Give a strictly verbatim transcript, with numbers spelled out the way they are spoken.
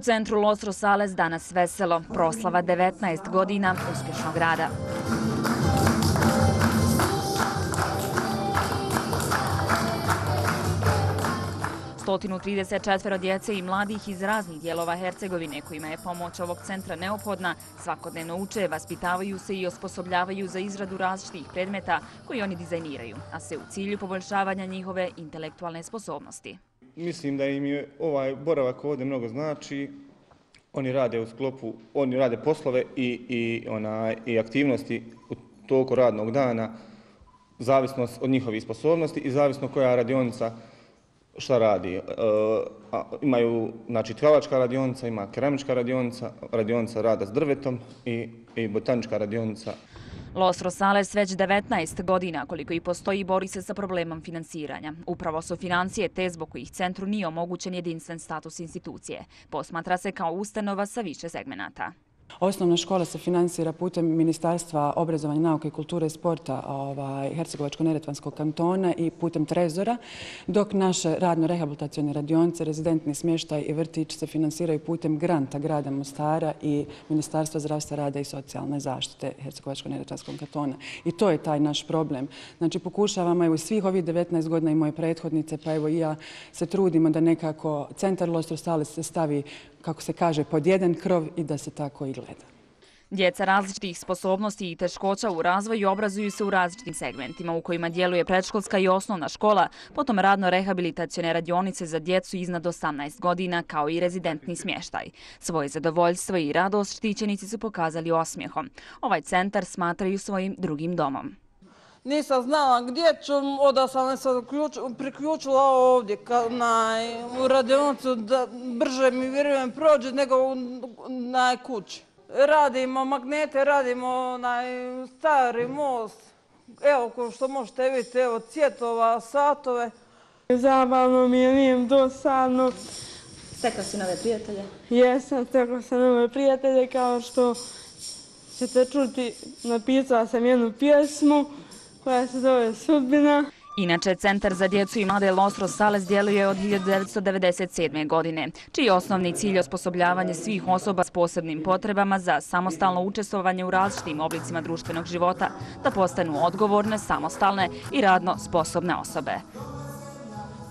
centru Los Rosales danas veselo, proslava devetnaest godina uspješnog rada. sto trideset četiri djece i mladih iz raznih dijelova Hercegovine kojima je pomoć ovog centra neophodna, svakodnevno uče, vaspitavaju se i osposobljavaju za izradu različitih predmeta koji oni dizajniraju, a sve u cilju poboljšavanja njihove intelektualne sposobnosti. Mislim da im je ovaj boravak ovdje mnogo znači. Oni rade u sklopu, oni rade poslove i, i, ona, i aktivnosti u toku radnog dana, zavisno od njihovih sposobnosti i zavisno koja radionica šta radi. E, a, imaju, znači, tkalačka radionica, ima keramička radionica, radionica rada s drvetom i, i botanička radionica. Los Rosales već devetnaest godina koliko i postoji bori se sa problemom finansiranja. Upravo su financije te zbog kojih centru nije omogućen jedinstven status institucije. Posmatra se kao ustanova sa više segmenata. Osnovna škola se finansira putem Ministarstva obrazovanja, nauke, kulture i sporta ovaj, Hercegovačko-neretvanskog kantona i putem Trezora, dok naše radno-rehabilitacione radionice, rezidentni smještaj i vrtić se finansiraju putem granta grada Mostara i Ministarstva zdravstva, rada i socijalne zaštite Hercegovačko-neretvanskog kantona. I to je taj naš problem. Znači, pokušavamo, evo, svih ovih devetnaest godina i moje prethodnice, pa evo i ja se trudimo da nekako centar Los Rosales se stavi, kako se kaže, pod jedan krov i da se tako i gleda. Djeca različitih sposobnosti i teškoća u razvoju obrazuju se u različitim segmentima u kojima djeluje predškolska i osnovna škola, potom radno-rehabilitacione radionice za djecu iznad osamnaest godina kao i rezidentni smještaj. Svoje zadovoljstvo i radost štićenici su pokazali osmijehom. Ovaj centar smatraju svojim drugim domom. Nisam znala gdje ću, onda sam se priključila ovdje na, u radionicu da brže mi vjerujem prođe nego na kući. Radimo magnete, radimo na stari most. Evo, ko što možete vidjeti, evo, cvjetova, satove. Zabavno mi je, nijem dosadno. Stekla si nove prijatelje? Jesam, stekla sam nove prijatelje, kao što ćete čuti, napisala sam jednu pjesmu koja se zove Sudbina. Inače, Centar za djecu i mlade Los Rosales djeluje od hiljadu devetsto devedeset sedme. godine, čiji je osnovni cilj osposobljavanje svih osoba s posebnim potrebama za samostalno učestvovanje u različitim oblicima društvenog života, da postanu odgovorne, samostalne i radno sposobne osobe.